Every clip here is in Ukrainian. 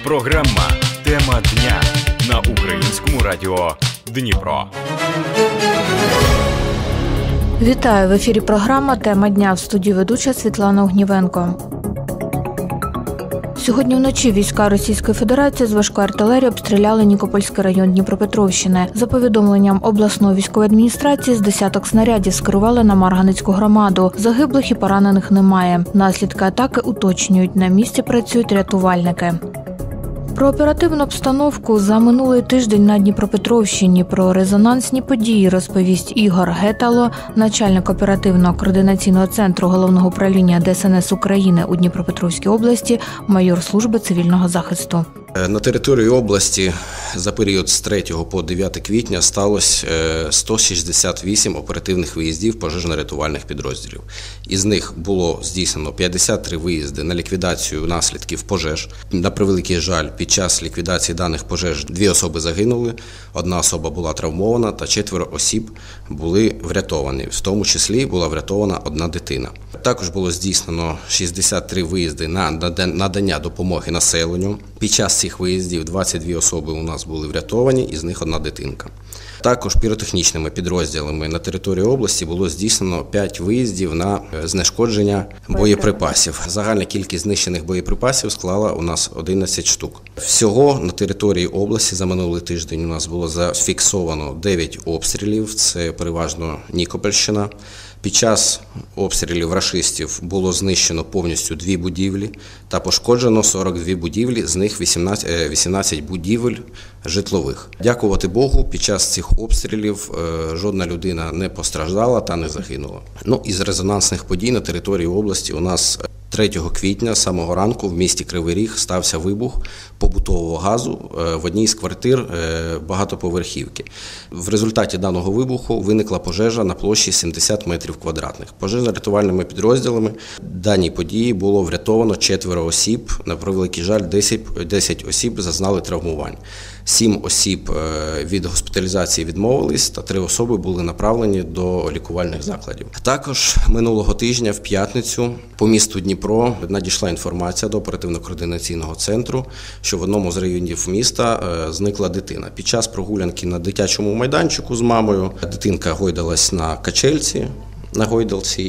Програма «Тема дня» на Українському радіо Дніпро. Вітаю! В ефірі програма «Тема дня», в студії ведуча Світлана Огнівенко. Сьогодні вночі війська Російської Федерації з важкої артилерії обстріляли Нікопольський район Дніпропетровщини. За повідомленням обласної військової адміністрації, з десяток снарядів скерували на Марганецьку громаду. Загиблих і поранених немає. Наслідки атаки уточнюють. На місці працюють рятувальники. Про оперативну обстановку за минулий тиждень на Дніпропетровщині, про резонансні події розповість Ігор Гетало, начальник оперативного координаційного центру Головного управління ДСНС України у Дніпропетровській області, майор служби цивільного захисту. На території області за період з 3 по 9 квітня сталося 168 оперативних виїздів пожежно-рятувальних підрозділів. Із них було здійснено 53 виїзди на ліквідацію наслідків пожеж. На превеликий жаль, під час ліквідації даних пожеж 2 особи загинули, 1 особа була травмована та 4 осіб були врятовані. В тому числі була врятована 1 дитина. Також було здійснено 63 виїзди на надання допомоги населенню. Під час цих виїздів 22 особи у нас були врятовані, із них 1 дитинка. Також піротехнічними підрозділами на території області було здійснено 5 виїздів на знешкодження боєприпасів. Загальна кількість знищених боєприпасів склала у нас 11 штук. Всього на території області за минулий тиждень у нас було зафіксовано 9 обстрілів, це переважно Нікопольщина. Під час обстрілів рашистів було знищено повністю 2 будівлі та пошкоджено 42 будівлі, з них 18 будівель житлових. Дякувати Богу, під час цих обстрілів жодна людина не постраждала та не загинула. Із резонансних подій на території області у нас 3 квітня з самого ранку в місті Кривий Ріг стався вибух побутового газу в одній з квартир багатоповерхівки. В результаті даного вибуху виникла пожежа на площі 70 метрів квадратних. Пожежно-рятувальними підрозділами даній події було врятовано 4 осіб. На превеликий жаль, 10 осіб зазнали травмувань. 7 осіб від госпіталізації відмовились, та 3 особи були направлені до лікувальних закладів. Також минулого тижня, в п'ятницю, по місту Дніпро надійшла інформація до оперативно-координаційного центру, що в одному з районів міста зникла дитина. Під час прогулянки на дитячому майданчику з мамою дитинка гойдалась на качельці, на гойдалці,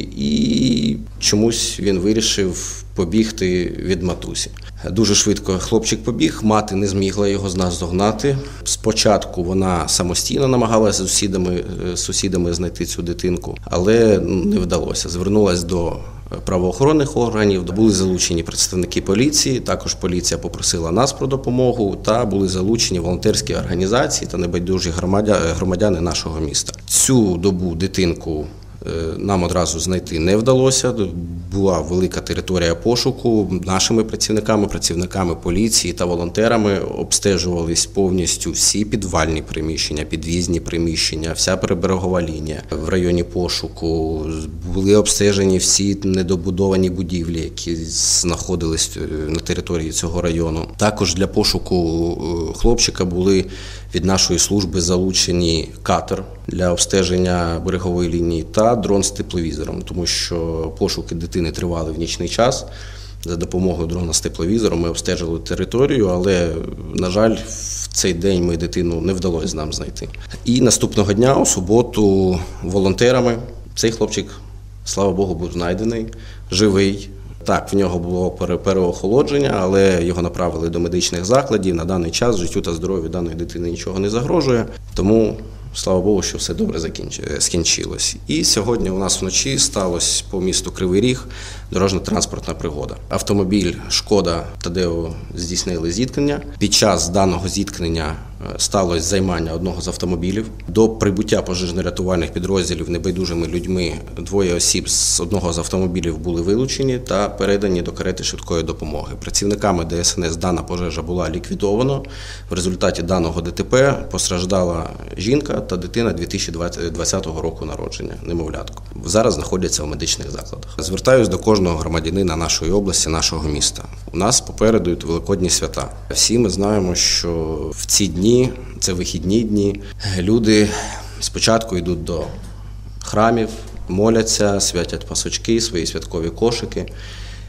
і чомусь він вирішив побігти від матусі. Дуже швидко хлопчик побіг, мати не змігла його наздогнати. Спочатку вона самостійно намагалася з сусідами знайти цю дитинку, але не вдалося. Звернулася до правоохоронних органів, були залучені представники поліції, також поліція попросила нас про допомогу, та були залучені волонтерські організації та небайдужі громадяни нашого міста. Цю добу дитинку нам одразу знайти не вдалося. Була велика територія пошуку. Нашими працівниками поліції та волонтерами обстежувались повністю всі підвальні приміщення, під'їзні приміщення, вся приберегова лінія. В районі пошуку були обстежені всі недобудовані будівлі, які знаходились на території цього району. Також для пошуку хлопчика були від нашої служби залучені катер для обстеження берегової лінії та дрон з тепловізором, тому що пошуки дитини тривали в нічний час. За допомогою дрона з тепловізором ми обстежили територію, але, на жаль, в цей день дитину не вдалося нам знайти. І наступного дня, у суботу, волонтерами цей хлопчик, слава Богу, був знайдений, живий. Так, в нього було переохолодження, але його направили до медичних закладів. На даний час життю та здоров'ю даної дитини нічого не загрожує, тому слава Богу, що все добре скінчилось. І сьогодні у нас вночі сталося по місту Кривий Ріг дорожньо-транспортна пригода. Автомобіль «Шкода» та «Део» здійснили зіткнення. Під час даного зіткнення сталося займання одного з автомобілів. До прибуття пожежно-рятувальних підрозділів небайдужими людьми 2 осіб з одного з автомобілів були вилучені та передані до карети швидкої допомоги. Працівниками ДСНС дана пожежа була ліквідована. В результаті даного ДТП постраждала жінка та дитина 2020 року народження, немовлятко. Зараз знаходяться у медичних закладах. Звертаюсь до кожного громадянина нашої області, нашого міста. У нас попереду великодні свята. Всі ми знаємо, що в ці дні, це вихідні дні, люди спочатку йдуть до храмів, моляться, святять пасочки, свої святкові кошики.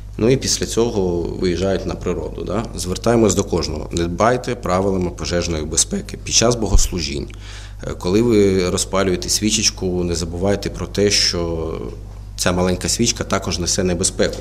Ну і після цього виїжджають на природу. Да? Звертаємось до кожного. Не дбайте правилами пожежної безпеки. Під час богослужінь, коли ви розпалюєте свічечку, не забувайте про те, що ця маленька свічка також несе небезпеку.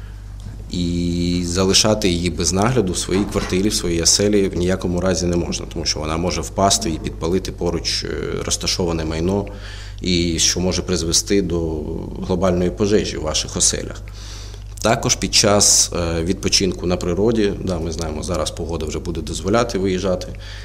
І залишати її без нагляду в своїй квартирі, в своїй оселі в ніякому разі не можна, тому що вона може впасти і підпалити поруч розташоване майно, і що може призвести до глобальної пожежі у ваших оселях. Також під час відпочинку на природі, ми знаємо, зараз погода вже буде дозволяти виїжджати,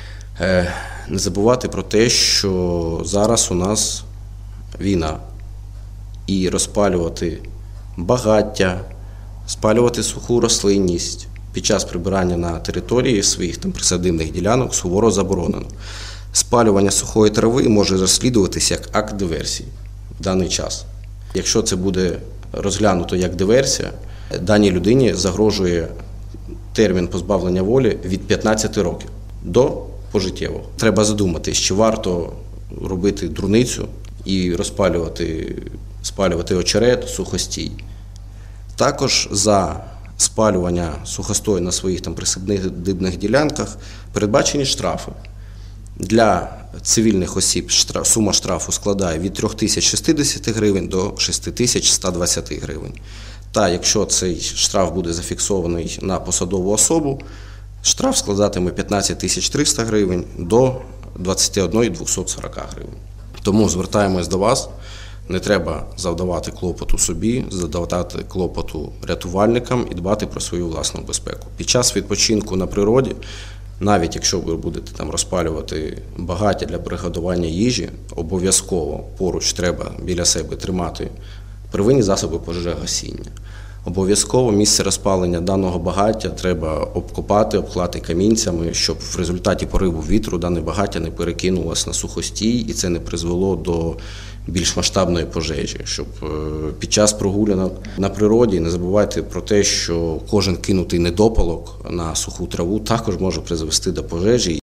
не забувати про те, що зараз у нас війна, і розпалювати багаття, спалювати суху рослинність під час прибирання на території своїх присадибних ділянок суворо заборонено. Спалювання сухої трави може розслідуватися як акт диверсії в даний час. Якщо це буде розглянуто як диверсія, даній людині загрожує термін позбавлення волі від 15 років до пожиттєвого. Треба задуматись, чи варто робити дурницю і спалювати очерет, сухостій. Також за спалювання сухостою на своїх присадибних ділянках передбачені штрафи. Для цивільних осіб сума штрафу складає від 3060 гривень до 6120 гривень. Та якщо цей штраф буде зафіксований на посадову особу, штраф складатиме 15300 гривень до 21240 гривень. Тому звертаємось до вас. Не треба завдавати клопоту собі, завдавати клопоту рятувальникам і дбати про свою власну безпеку. Під час відпочинку на природі, навіть якщо ви будете розпалювати багаття для приготування їжі, обов'язково поруч треба біля себе тримати первинні засоби пожежогасіння. Обов'язково місце розпалення даного багаття треба обкопати, обклати камінцями, щоб в результаті пориву вітру дане багаття не перекинулося на сухостій і це не призвело до більш масштабної пожежі. Щоб під час прогулянок на природі не забувайте про те, що кожен кинутий недопалок на суху траву також може призвести до пожежі.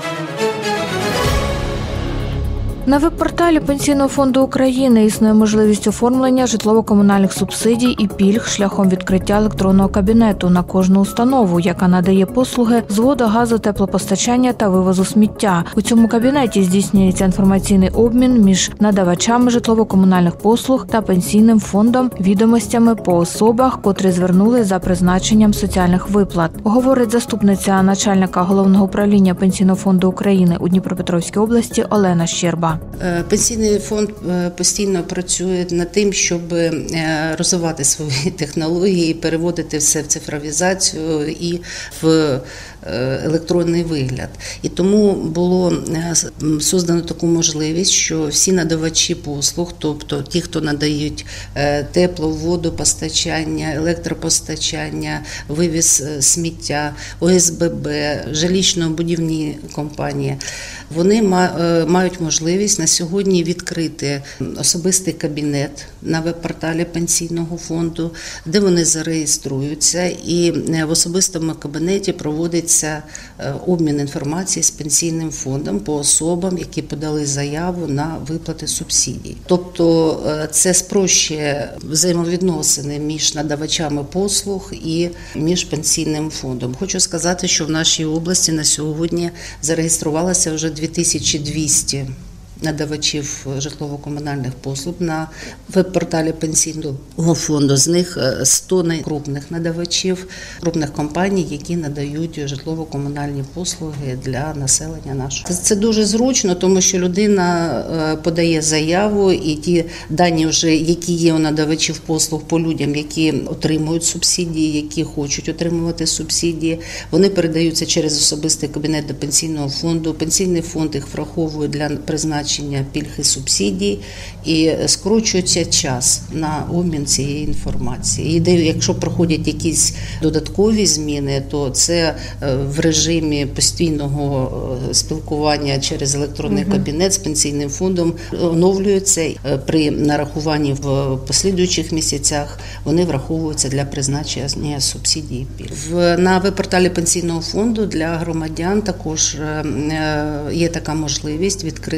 На веб-порталі Пенсійного фонду України існує можливість оформлення житлово-комунальних субсидій і пільг шляхом відкриття електронного кабінету на кожну установу, яка надає послуги з воду, газу, теплопостачання та вивозу сміття. У цьому кабінеті здійснюється інформаційний обмін між надавачами житлово-комунальних послуг та Пенсійним фондом відомостями по особах, котрі звернули за призначенням соціальних виплат. Говорить заступниця начальника Головного управління Пенсійного фонду України у Дніпропетровській області Олена Щерба. Пенсійний фонд постійно працює над тим, щоб розвивати свої технології, переводити все в цифровізацію і в електронний вигляд. І тому було создано таку можливість, що всі надавачі послуг, тобто ті, хто надають тепло, водопостачання, електропостачання, вивіз сміття, ОСББ, жилищно-будівні компанії, вони мають можливість на сьогодні відкрити особистий кабінет на веб-порталі Пенсійного фонду, де вони зареєструються, і в особистому кабінеті проводиться обмін інформації з Пенсійним фондом по особам, які подали заяву на виплати субсидій. Тобто це спрощує взаємовідносини між надавачами послуг і між Пенсійним фондом. Хочу сказати, що в нашій області на сьогодні зареєструвалося вже 2200 надавачів житлово-комунальних послуг на веб-порталі Пенсійного фонду. З них 100 найкрупних надавачів, крупних компаній, які надають житлово-комунальні послуги для населення нашого. Це дуже зручно, тому що людина подає заяву, і ті дані, вже, які є у надавачів послуг по людям, які отримують субсидії, які хочуть отримувати субсидії, вони передаються через особистий кабінет до Пенсійного фонду. Пенсійний фонд їх враховує для призначення пільг і субсидій, і скорочується час на обмін цієї інформації. І якщо проходять якісь додаткові зміни, то це в режимі постійного спілкування через електронний кабінет з Пенсійним фондом оновлюється. При нарахуванні в послідуючих місяцях вони враховуються для призначення субсидій і пільг. На веб-порталі Пенсійного фонду для громадян також є така можливість відкрити особистий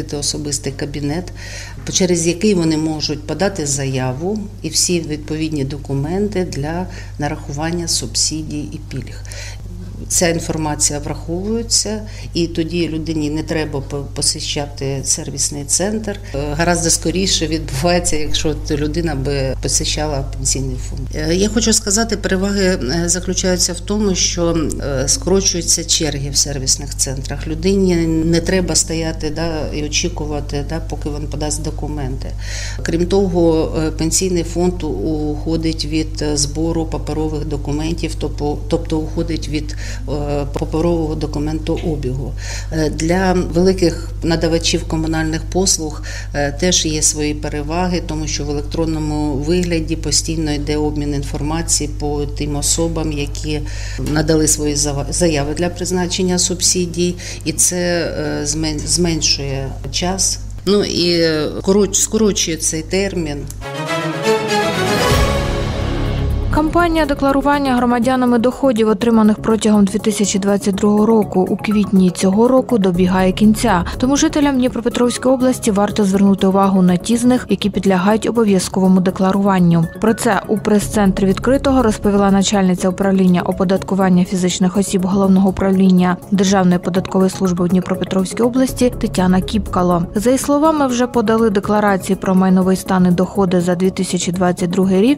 особистий кабінет, через який вони можуть подати заяву і всі відповідні документи для нарахування субсидій і пільг. Ця інформація враховується, і тоді людині не треба посещати сервісний центр. Гораздо скоріше відбувається, якщо людина би посещала пенсійний фонд. Я хочу сказати, переваги заключаються в тому, що скорочуються черги в сервісних центрах. Людині не треба стояти і очікувати, поки він подасть документи. Крім того, пенсійний фонд уходить від збору паперових документів, тобто уходить від паперового документообігу. Для великих надавачів комунальних послуг теж є свої переваги, тому що в електронному вигляді постійно йде обмін інформації по тим особам, які надали свої заяви для призначення субсидій, і це зменшує час, і скорочує цей термін. Кампанія декларування громадянами доходів, отриманих протягом 2022 року, у квітні цього року добігає кінця. Тому жителям Дніпропетровської області варто звернути увагу на ті з них, які підлягають обов'язковому декларуванню. Про це у прес-центрі відкритого розповіла начальниця управління оподаткування фізичних осіб Головного управління Державної податкової служби у Дніпропетровській області Тетяна Кіпкало. За її словами, вже подали декларації про майновий стан і доходи за 2022 рік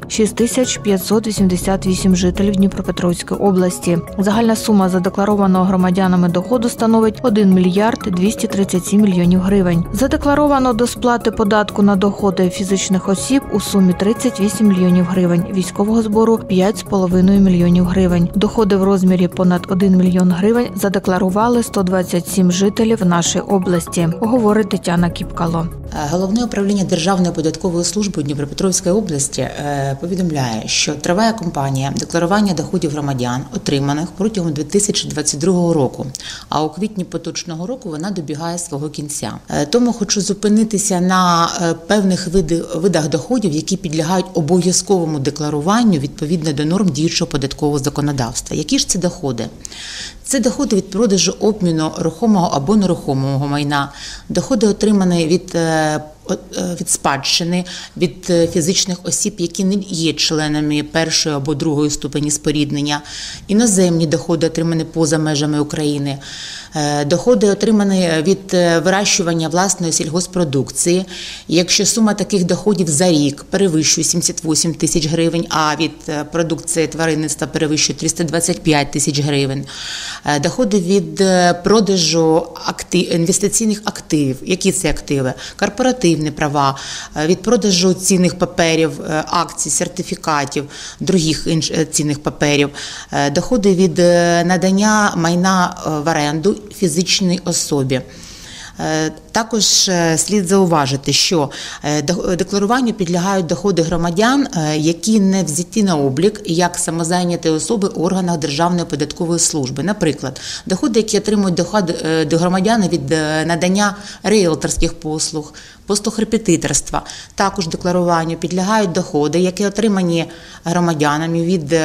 6588 жителів Дніпропетровської області. Загальна сума задекларованого громадянами доходу становить 1 мільярд 237 мільйонів гривень. Задекларовано до сплати податку на доходи фізичних осіб у сумі 38 мільйонів гривень, військового збору 5,5 мільйонів гривень. Доходи в розмірі понад 1 мільйон гривень задекларували 127 жителів нашої області, говорить Тетяна Кіпкало. Головне управління Державної податкової служби Дніпропетровської області повідомляє, що триває кампанія декларування доходів громадян, отриманих протягом 2022 року, а у квітні поточного року вона добігає свого кінця. Тому хочу зупинитися на певних видах доходів, які підлягають обов'язковому декларуванню відповідно до норм діючого податкового законодавства. Які ж це доходи? Це доходи від продажу обміну рухомого або нерухомого майна, доходи, отримані від спадщини, від фізичних осіб, які не є членами першої або другої ступені споріднення, іноземні доходи, отримані поза межами України, доходи, отримані від вирощування власної сільгосппродукції. Якщо сума таких доходів за рік перевищує 78 тисяч гривень, а від продукції тваринництва перевищує 325 тисяч гривень, доходи від продажу інвестиційних активів. Які це активи? Корпоративні права, від продажу цінних паперів, акцій, сертифікатів, других цінних паперів, доходи від надання майна в оренду фізичній особі. Також слід зауважити, що декларуванню підлягають доходи громадян, які не взяті на облік як самозайняті особи в органах Державної податкової служби. Наприклад, доходи, які отримують до громадян від надання ріелторських послуг, послуг репетиторства. Також декларуванню підлягають доходи, які отримані громадянами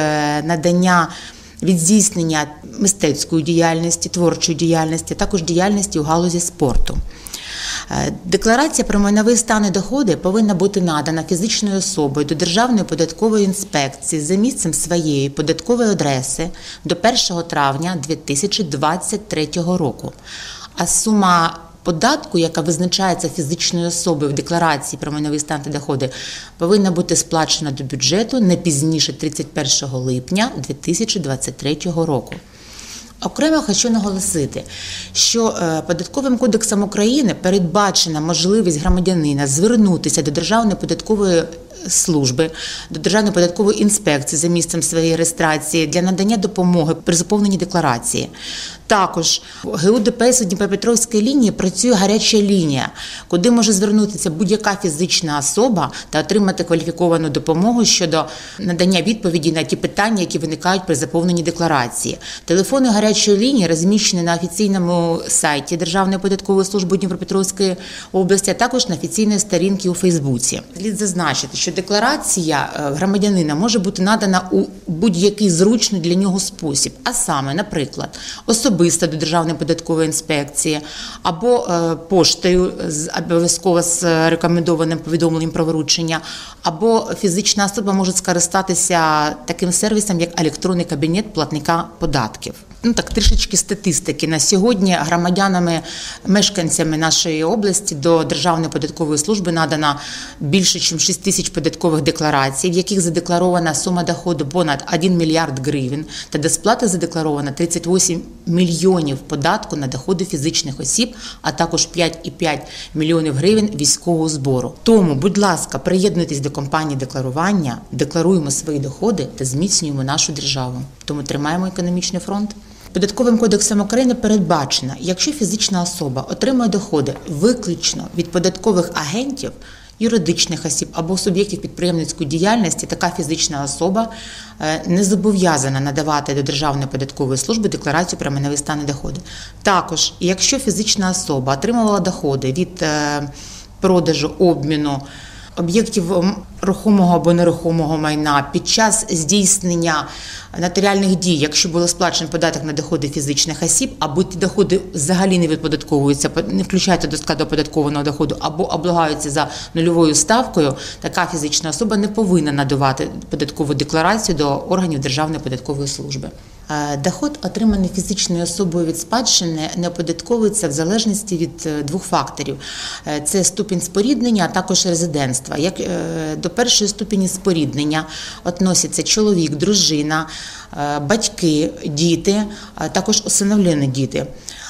від здійснення мистецької діяльності, творчої діяльності, також діяльності у галузі спорту. Декларація про майновий стан і доходи повинна бути надана фізичною особою до Державної податкової інспекції за місцем своєї податкової адреси до 1 травня 2023 року. А сума податку, яка визначається фізичною особою в декларації про майновий стан та доходи, повинна бути сплачена до бюджету не пізніше 31 липня 2023 року. Окремо хочу наголосити, що Податковим кодексом України передбачена можливість громадянина звернутися до Державної податкової служби, до Державної податкової інспекції за місцем своєї реєстрації для надання допомоги при заповненні декларації. Також в ГУ ДПС у Дніпропетровській лінії працює гаряча лінія, куди може звернутися будь-яка фізична особа та отримати кваліфіковану допомогу щодо надання відповіді на ті питання, які виникають при заповненні декларації. Телефони гарячої лінії розміщені на офіційному сайті Державної податкової служби Дніпропетровської області, а також на офіційній сторінці у Фейсбуці. Слід зазначити, що декларація громадянина може бути надана у будь-який зручний для нього спосіб, а саме, наприклад, особисто до Державної податкової інспекції, або поштою, обов'язково з рекомендованим повідомленням про вручення, або фізична особа може скористатися таким сервісом, як електронний кабінет платника податків. Трішечки статистики. На сьогодні громадянами, мешканцями нашої області до Державної податкової служби надано більше, ніж 6 тисяч податкових декларацій, в яких задекларована сума доходу понад 1 мільярд гривень, та до сплати задекларовано 38 мільйонів податку на доходи фізичних осіб, а також 5,5 мільйонів гривень військового збору. Тому, будь ласка, приєднуйтесь до кампанії декларування, декларуємо свої доходи та зміцнюємо нашу державу. Тому тримаємо економічний фронт. Податковим кодексом України передбачено, якщо фізична особа отримує доходи виключно від податкових агентів, юридичних осіб або суб'єктів підприємницької діяльності, така фізична особа не зобов'язана надавати до Державної податкової служби декларацію про майновий стан і доходи. Також, якщо фізична особа отримувала доходи від продажу, обміну об'єктів рухомого або нерухомого майна під час здійснення нотаріальних дій, якщо було сплачено податок на доходи фізичних осіб, або ті доходи взагалі не відподатковуються, не включаються до складу оподаткованого доходу, або облагаються за нульовою ставкою, така фізична особа не повинна надавати податкову декларацію до органів Державної податкової служби. Доход, отриманий фізичною особою від спадщини, не оподатковується в залежності від двох факторів. Це ступінь споріднення, а також резидентства. Як до першої ступені споріднення відносяться чоловік, дружина, батьки, діти, а також усиновлені діти.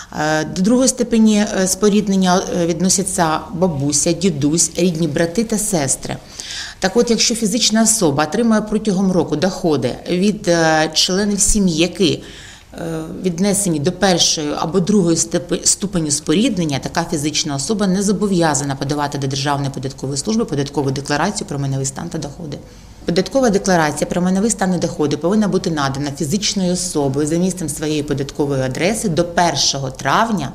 До другої ступені споріднення відносяться бабуся, дідусь, рідні брати та сестри. Так от, якщо фізична особа отримує протягом року доходи від членів сім'ї, які віднесені до першої або другої ступені споріднення, така фізична особа не зобов'язана подавати до Державної податкової служби податкову декларацію про майновий стан та доходи. Податкова декларація про майновий стан і доходи повинна бути надана фізичною особою за місцем своєї податкової адреси до 1 травня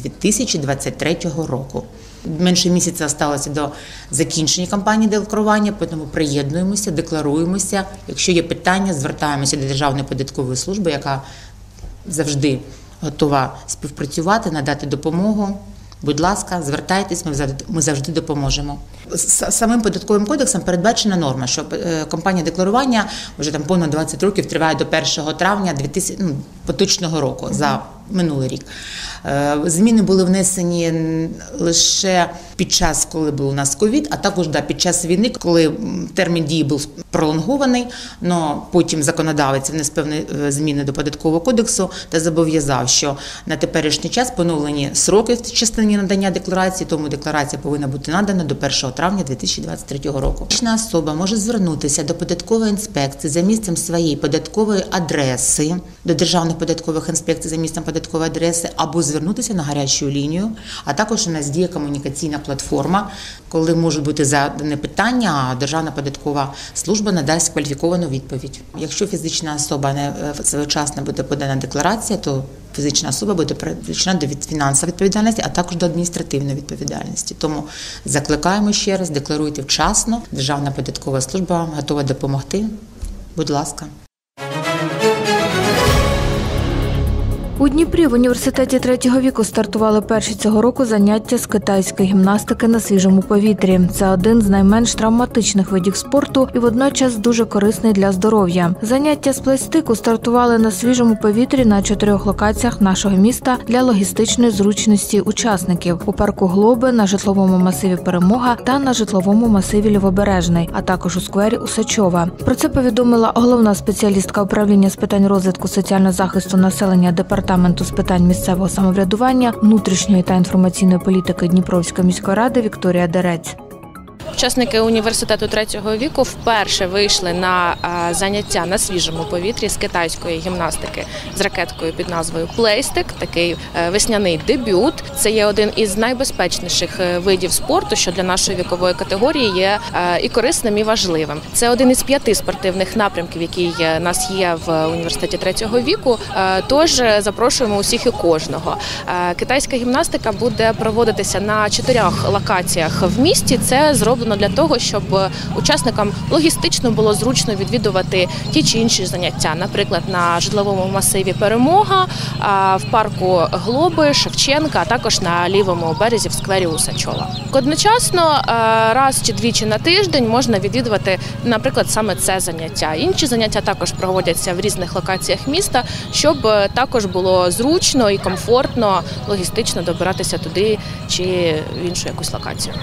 2023 року. Менше місяця залишилося до закінчення кампанії декларування, тому приєднуємося, декларуємося. Якщо є питання, звертаємося до Державної податкової служби, яка завжди готова співпрацювати, надати допомогу. Будь ласка, звертайтесь, ми завжди допоможемо. Самим податковим кодексом передбачена норма, що кампанія декларування вже понад 20 років триває до 1 травня поточного року, за минулий рік. Зміни були внесені лише під час, коли був у нас ковід, а також під час війни, коли термін дії був пролонгований, але потім законодавець внес певні зміни до податкового кодексу та зобов'язав, що на теперішній час поновлені сроки в частині надання декларації, тому декларація повинна бути надана до 1 травня 2023 року. Фізична особа може звернутися до податкової інспекції за місцем своєї податкової адреси, до Державних податкових інспекцій за місцем податкової адреси, або звернутися на гарячу лінію, а також у нас діє комунікаційна платформа, коли можуть бути задані питання, а Державна податкова служба надасть кваліфіковану відповідь. Якщо фізична особа не своєчасно буде подана декларація, то фізична особа буде привлечена до фінансової відповідальності, а також до адміністративної відповідальності. Тому закликаємо ще раз, декларуйте вчасно. Державна податкова служба готова допомогти. Будь ласка. У Дніпрі в університеті третього віку стартували перші цього року заняття з китайської гімнастики на свіжому повітрі. Це один з найменш травматичних видів спорту і водночас дуже корисний для здоров'я. Заняття з плейстику стартували на свіжому повітрі на 4 локаціях нашого міста для логістичної зручності учасників – у парку Глоби, на житловому масиві Перемога та на житловому масиві Лівобережний, а також у сквері Усачова. Про це повідомила головна спеціалістка управління з питань розвитку соціального захисту населення Департаменту з питань місцевого самоврядування, внутрішньої та інформаційної політики Дніпровської міської ради Вікторія Дерець. Учасники університету третього віку вперше вийшли на заняття на свіжому повітрі з китайської гімнастики з ракеткою під назвою плейстик. Такий весняний дебют. Це є один із найбезпечніших видів спорту, що для нашої вікової категорії є і корисним, і важливим. Це один із 5 спортивних напрямків, який у нас є в університеті третього віку. Тож запрошуємо усіх і кожного. Китайська гімнастика буде проводитися на 4 локаціях в місті. Це зроблено зроблено для того, щоб учасникам логістично було зручно відвідувати ті чи інші заняття, наприклад, на житловому масиві Перемога, в парку Глоби, Шевченка, а також на лівому березі в сквері Усачова. Одночасно раз чи двічі на тиждень можна відвідувати, наприклад, саме це заняття. Інші заняття також проводяться в різних локаціях міста, щоб також було зручно і комфортно логістично добиратися туди чи в іншу якусь локацію.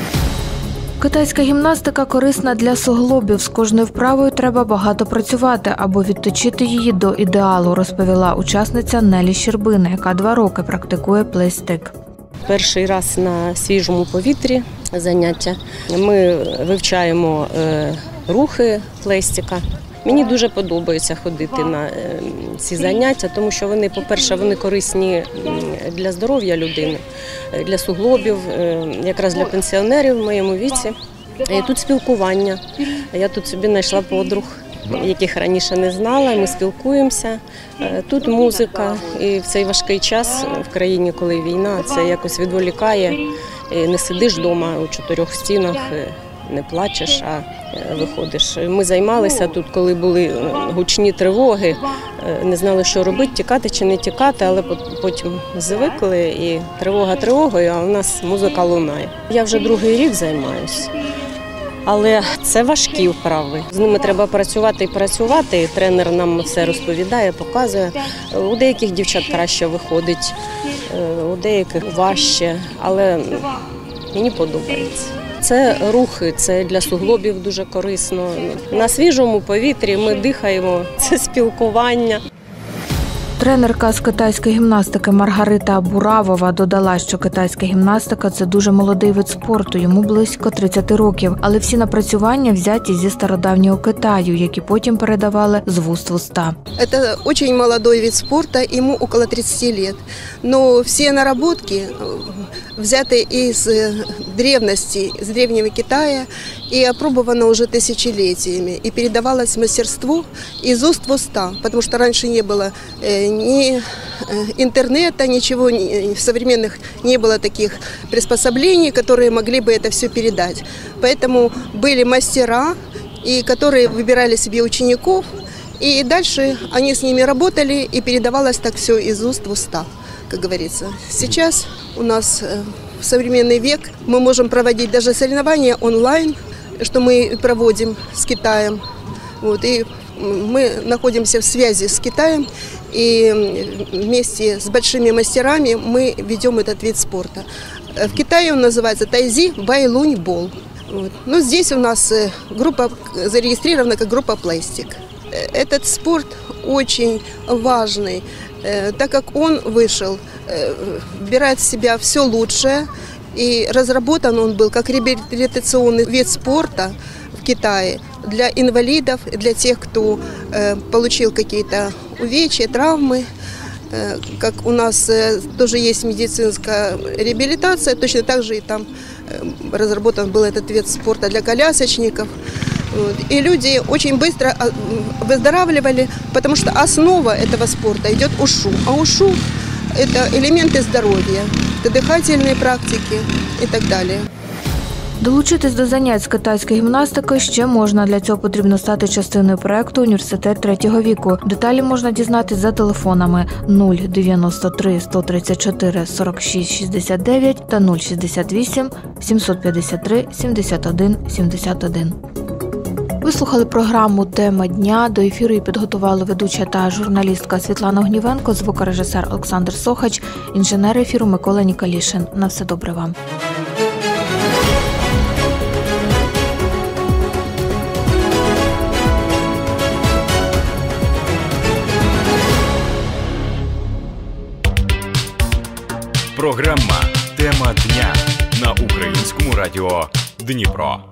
Китайська гімнастика корисна для суглобів. З кожною вправою треба багато працювати, аби відточити її до ідеалу, розповіла учасниця Нелі Щербина, яка 2 роки практикує плейстик. Перший раз на свіжому повітрі заняття. Ми вивчаємо рухи плейстика. Мені дуже подобається ходити на ці заняття, тому що вони, по-перше, вони корисні для здоров'я людини, для суглобів, якраз для пенсіонерів в моєму віці. І тут спілкування. Я тут собі знайшла подруг, яких раніше не знала, ми спілкуємося. Тут музика, і в цей важкий час в країні, коли війна, це якось відволікає. І не сидиш вдома у 4 стінах, не плачеш, а виходиш. Ми займалися тут, коли були гучні тривоги, не знали, що робити, тікати чи не тікати, але потім звикли, і тривога тривогою, а у нас музика лунає. Я вже 2-й рік займаюся. Але це важкі вправи. З ними треба працювати і працювати. Тренер нам все розповідає, показує. У деяких дівчат краще виходить, у деяких важче, але мені подобається. Це рухи, це для суглобів дуже корисно. На свіжому повітрі ми дихаємо, це спілкування. Тренерка з китайської гімнастики Маргарита Буравова додала, що китайська гімнастика – це дуже молодий вид спорту, йому близько 30 років, але всі напрацювання взяті зі стародавнього Китаю, які потім передавали з вуст в уста. Це дуже молодий вид спорту, йому около 30 років, але всі наработки взяты из древности, из Древнего Китая и опробовано уже тысячелетиями. И передавалось мастерство из уст в уста, потому что раньше не было ни интернета, ничего, современных не было таких приспособлений, которые могли бы это все передать. Поэтому были мастера, и которые выбирали себе учеников, и дальше они с ними работали, и передавалось так все из уст в уста, как говорится. Сейчас у нас в современный век мы можем проводить даже соревнования онлайн, что мы проводим с Китаем. Вот, и мы находимся в связи с Китаем, и вместе с большими мастерами мы ведем этот вид спорта. В Китае он называется тайзи байлунь бол. Вот. Но здесь у нас группа зарегистрирована как группа пластик. Этот спорт очень важный, так как он вышел, вбирает в себя все лучшее, и разработан он был как реабилитационный вид спорта в Китае для инвалидов, для тех, кто получил какие-то увечья, травмы. Как у нас тоже есть медицинская реабилитация, точно так же и там разработан был этот вид спорта для колясочников. И люди очень быстро выздоравливали, потому что основа этого спорта идет ушу. А ушу – это элементы здоровья, это дыхательные практики и так далее. Долучитись до занять з китайської гімнастики ще можна. Для цього потрібно стати частиною проєкту «Університет третього віку». Деталі можна дізнатись за телефонами 093 134 46 69 та 068 753 71 71. Ви слухали програму «Тема дня». До ефіру її підготували ведуча та журналістка Світлана Гнівенко, звукорежисер Олександр Сохач, інженер ефіру Микола Нікалішин. На все добре вам. Програма «Тема дня» на Українському радіо Дніпро.